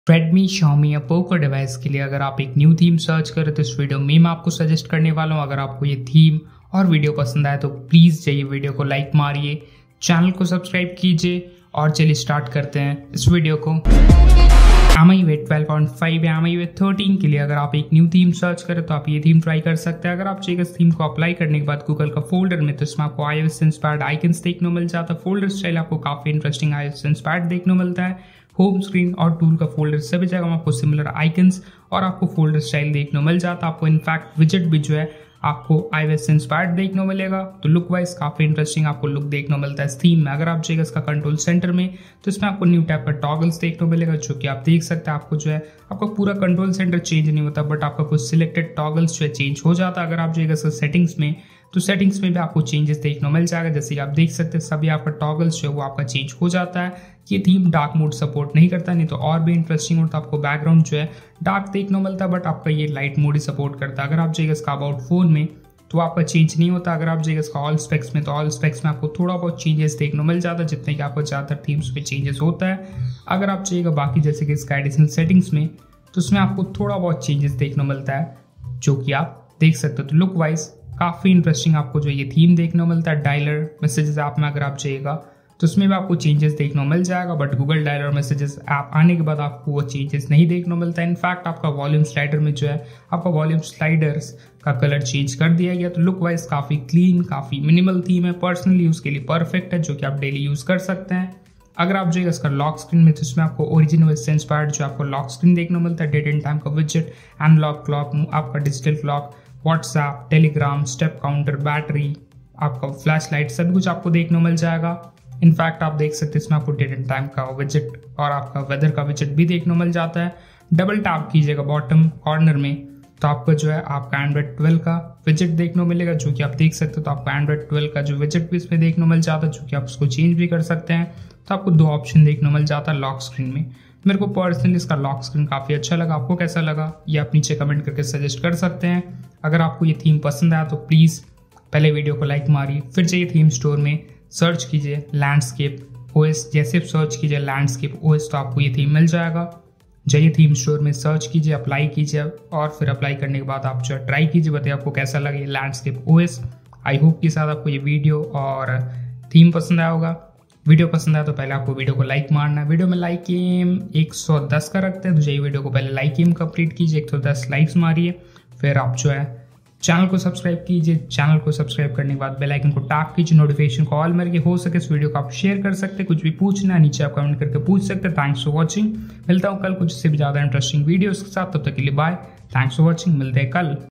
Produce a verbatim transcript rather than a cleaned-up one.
Redmi, Xiaomi या Poco device के लिए अगर आप एक न्यू थीम सर्च करें तो इस वीडियो में मैं आपको सजेस्ट करने वाला हूं। अगर आपको ये थीम और वीडियो पसंद आए तो प्लीज़ जाइए वीडियो को लाइक मारिए, चैनल को सब्सक्राइब कीजिए और चलिए स्टार्ट करते हैं इस वीडियो को। MIUI twelve point five या एम आई वे थर्टीन के लिए अगर आप एक न्यू थीम सर्च करें तो आप ये थीम ट्राई कर सकते हैं। अगर आप चाहिए इस थीम को अप्लाई करने के बाद गूगल का फोल्डर में तो इसमें आपको आईओएस इंस्पायर्ड आइकन्स देखने को मिल जाता है। फोल्डर स्टाइल आपको काफ़ी इंटरेस्टिंग आईओएस इंस्पायर्ड देखने को मिलता है। होम स्क्रीन और टूल का फोल्डर सभी जगह में आपको सिमिलर आइकन्स और आपको फोल्डर स्टाइल देखने को मिल जाता है। आपको इनफैक्ट विजेट भी जो है आपको आईओएस इंस्पायर्ड देखने को मिलेगा। तो लुक वाइज काफी इंटरेस्टिंग आपको लुक देखने को मिलता है इस थीम में। अगर आप चाहिए इसका कंट्रोल सेंटर में तो इसमें आपको न्यू टाइप का टॉगल्स देखने को मिलेगा, जो कि आप देख सकते हैं। आपको जो है आपका पूरा कंट्रोल सेंटर चेंज नहीं होता, बट आपका कुछ सिलेक्टेड टॉगल्स जो है चेंज हो जाता है। अगर आप जाइएगा इसका सेटिंग्स में तो सेटिंग्स में भी आपको चेंजेस देखने को मिल जाएगा। जैसे कि आप देख सकते हैं सभी आपका टॉगल्स जो है वो आपका चेंज हो जाता है। ये थीम डार्क मोड सपोर्ट नहीं करता, नहीं तो और भी इंटरेस्टिंग होता। आपको बैकग्राउंड जो है डार्क देखने को मिलता है, बट आपका ये लाइट मोड ही सपोर्ट करता है। अगर आप जाइएगा इसका अबाउट फोन में तो आपका चेंज नहीं होता। अगर आप जाइएगा इसका ऑल स्पेक्स में तो ऑल स्पेक्स में आपको थोड़ा बहुत चेंजेस देखने को मिल जाता है, जितने कि आपको ज़्यादातर थीम्स में चेंजेस होता है। अगर आप चाहिएगा बाकी जैसे कि इसका एडिशनल सेटिंग्स में तो उसमें आपको थोड़ा बहुत चेंजेस देखने को मिलता है, जो कि आप देख सकते हो। तो लुक वाइज काफ़ी इंटरेस्टिंग आपको जो ये थीम देखने को मिलता है। डायलर मैसेजेस ऐप में अगर आप जाइएगा तो उसमें भी आपको चेंजेस देखने को मिल जाएगा, but Google dialer messages app आने के बाद आपको वो चेंजेस नहीं देखने को मिलता है। इनफैक्ट आपका वॉल्यूम स्लाइडर में जो है आपका वॉल्यूम स्लाइडर्स का कलर चेंज कर दिया गया। तो लुक वाइज काफ़ी क्लीन, काफ़ी मिनिमल थीम है। पर्सनली यूज़ के लिए परफेक्ट है, जो कि आप डेली यूज़ कर सकते हैं। अगर आप जाइएगा इसका लॉक स्क्रीन में तो इसमें आपको ओरिजिनल से इंस्पायर्ड जो आपको लॉक स्क्रीन देखने को मिलता है। डेट एंड टाइम का विजेट, एनालॉग क्लॉक, आपका digital clock, WhatsApp, Telegram, step counter, battery, आपका फ्लैश लाइट, सब कुछ आपको देखने को मिल जाएगा। इनफैक्ट आप देख सकते हैं इसमें आपको डेट एंड टाइम का विजेट और आपका वेदर का विजेट भी देखने को मिल जाता है। डबल टैप कीजिएगा बॉटम कॉर्नर में तो आपको जो है आपका एंड्रॉइड ट्वेल्व का विजेट देखने को मिलेगा, जो कि आप देख सकते हो। तो आपका एंड्रॉइड ट्वेल्व का जो विजेट भी इसमें देखने को मिल जाता है, जो कि आप उसको चेंज भी कर सकते हैं। तो आपको दो ऑप्शन देखने को मिल जाता है लॉक स्क्रीन में। मेरे को पर्सनली इसका लॉक स्क्रीन काफ़ी अच्छा लगा। आपको कैसा लगा ये आप नीचे कमेंट करके सजेस्ट कर सकते हैं। अगर आपको ये थीम पसंद आया तो प्लीज़ पहले वीडियो को लाइक मारिए, फिर जाइए थीम स्टोर में सर्च कीजिए लैंडस्केप ओएस। जैसे सर्च कीजिए लैंडस्केप ओएस तो आपको ये थीम मिल जाएगा। जाइए थीम स्टोर में सर्च कीजिए, अप्लाई कीजिए और फिर अप्लाई करने के बाद आप जो ट्राई कीजिए, बताइए आपको कैसा लगा ये लैंडस्केप ओएस। आई होप के साथ आपको ये वीडियो और थीम पसंद आया होगा। वीडियो पसंद आया तो पहले आपको वीडियो को लाइक मारना है। वीडियो में लाइक एम एक सौ दस का रखते हैं, तो जाइए वीडियो को पहले लाइक एम कंप्लीट कीजिए, एक सौ दस लाइक्स मारिए। फिर आप जो है चैनल को सब्सक्राइब कीजिए। चैनल को सब्सक्राइब करने के बाद बेल आइकन को टैप कीजिए, नोटिफिकेशन को ऑल करके हो सके इस वीडियो को आप शेयर कर सकते हैं। कुछ भी पूछना है नीचे आप कमेंट करके पूछ सकते हैं। Thanks for watching. मिलता हूँ कल कुछ से भी ज़्यादा इंटरेस्टिंग वीडियोस के साथ, तब तक के लिए बाय। थैंक्स फॉर वॉचिंग, मिलते हैं कल।